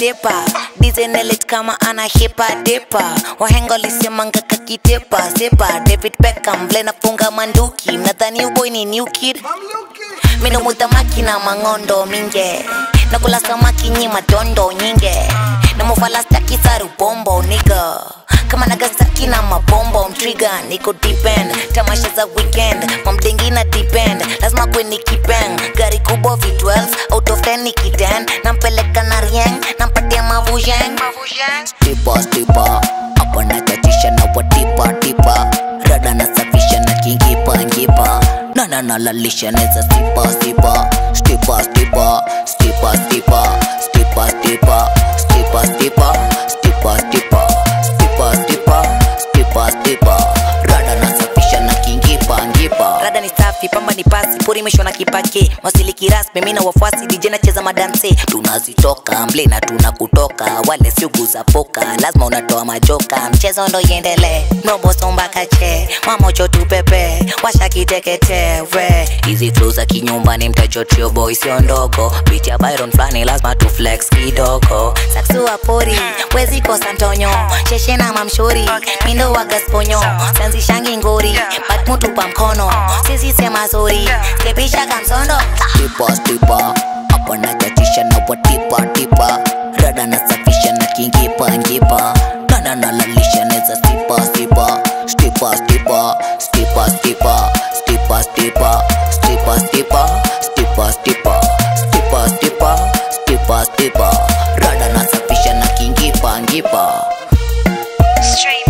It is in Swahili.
depa dizenelit kama ana hipa depa wahengo lisemanga kakitepa sepa David Beckham vle nafunga manduki mnadhani uboy ni new kid Mino mutamaki na mangondo minge nakula samaki nyima dondo nyinge na mufala staki saru bombo nigga kama Nagasaki na mabombo mtrigger niko depend tamasha za weekend mamdengi na depend lazima kweni kipeng gari kubwa V12 out of 10 nikiden nampeleka na rieng nampatia mavujeng stipa hapa nachatisha na watipa tipa rada na safisha na kingipa na lalisha neza stipa rada na safisha na kingipa rada ni safi pamba ni pasi puri mesho na kipake wasiliki rasmi mimi na wafuasi DJ na cheza madanse tunazitoka mble na tunakutoka wale siugu za poka lazima unatoa majoka mchezo ndo iendelee nobo somba kache mamocho tu pepe washa kitekete we hizi flow za kinyumba ni mtajotrio boy sio ndogo beat ya Byron flani lazima tu flex kidogo saksu wa pori wezi kosa ntonyo sheshe na mamshori mindo wa gasponyo sanzi shangi ngori but mutu pa mkono sisi sema zori kepisha kamsondo stipa hapa nachatisha na watipa rada na safisha na kingipa na lalisha neza stipa rada na safisha na kingipa Stream